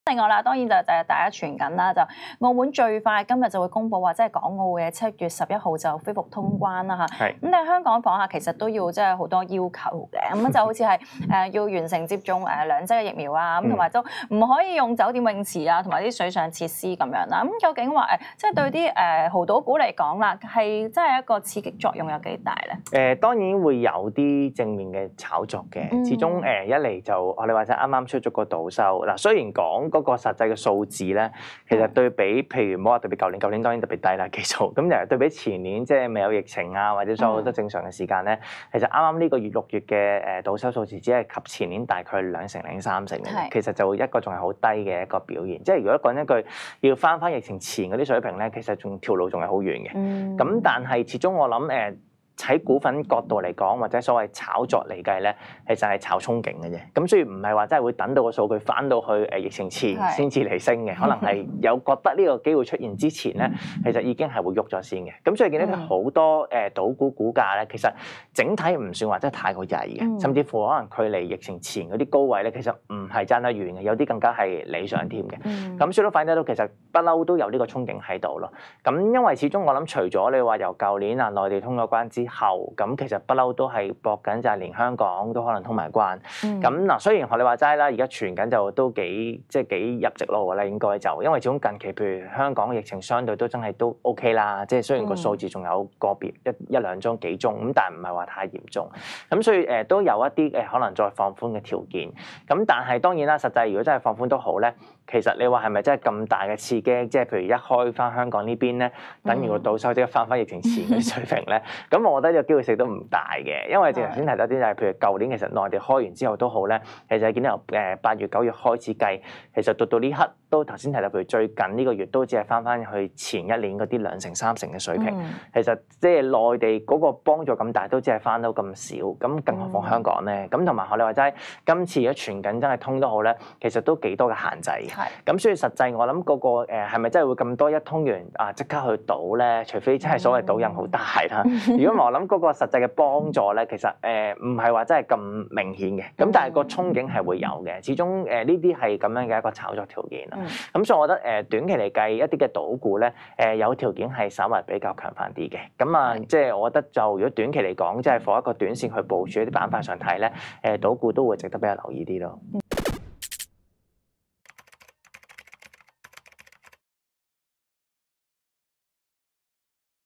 另外啦，當然就係大家傳緊啦，就澳門最快今日就會公佈話，即係港澳嘅7月11號就恢復通關啦嚇。咁但係香港訪客其實都要即係好多要求嘅，咁就好似係要完成接種2劑嘅疫苗啊，咁同埋都唔可以用酒店泳池啊，同埋啲水上設施咁樣啦。咁究竟話即係對啲濠賭股嚟講啦，係真係一個刺激作用有幾大咧？ 當然會有啲正面嘅炒作嘅，始終一嚟就我哋話齋啱啱出咗個賭收嗱，雖然講嗰個實際嘅數字咧，其實對比譬如唔好話對比舊年當然特別低啦基數，咁又對比前年即係未有疫情啊或者所有都正常嘅時間咧，其實啱啱呢個月6月嘅賭收數字只係及前年大概2成零3成嘅，其實就一個仲係好低嘅一個表現。即係如果講一句要翻疫情前嗰啲水平咧，其實仲條路仲係好遠嘅。咁但係始終我諗喺股份角度嚟講，或者所謂炒作嚟計咧，其實係炒憧憬嘅啫。咁所以唔係話真係會等到個數據翻到去疫情前先至嚟升嘅，可能係有覺得呢個機會出現之前咧，其實已經係會喐咗先嘅。咁所以見到好多賭股股價咧，其實整體唔算話真係太過曳嘅，甚至乎可能距離疫情前嗰啲高位咧，其實唔係爭得遠嘅，有啲更加係理想添嘅。咁所以都反映到其實不嬲都有呢個憧憬喺度咯。咁因為始終我諗除咗你話由舊年內地通咗關之後，咁其實不嬲都係搏緊，就係連香港都可能通埋關。咁嗱，雖然學你話齋啦，而家傳緊就都幾入籍咯，我覺得應該就，因為始終近期譬如香港嘅疫情相對都真係都 OK 啦，即係雖然個數字仲有個別一兩宗幾宗咁，但係唔係話太嚴重。咁所以都有一啲可能再放寬嘅條件。咁但係當然啦，實際如果真係放寬都好咧，其實你話係咪真係咁大嘅刺激？即係譬如一開翻香港呢邊咧，等於個賭收即刻翻疫情前嘅水平咧？咁我覺得呢個機會性都唔大嘅，因為正頭先提到啲就係譬如舊年其實內地開完之後都好咧，其實見到由8月9月開始計，其實到呢刻都頭先提到譬如最近呢個月都只係翻去前一年嗰啲2成3成嘅水平。其實即係內地嗰個幫助咁大，都只係翻到咁少，咁更何況香港咧？咁同埋學你話齋，今次如果傳緊真係通都好咧，其實都幾多嘅限制。咁所以實際我諗嗰個係咪真係會咁多一通完即刻去賭咧？除非真係所謂賭癮好大啦。如果唔係我諗嗰個實際嘅幫助咧，其實唔係話真係咁明顯嘅。咁但係個憧憬係會有嘅。始終呢啲係咁樣嘅一個炒作條件啦。咁所以我覺得短期嚟計一啲嘅賭股咧有條件係稍為比較強泛啲嘅。咁即係我覺得就如果短期嚟講，即係放一個短線去部署一啲板塊上睇咧，賭股都會值得比較留意啲咯。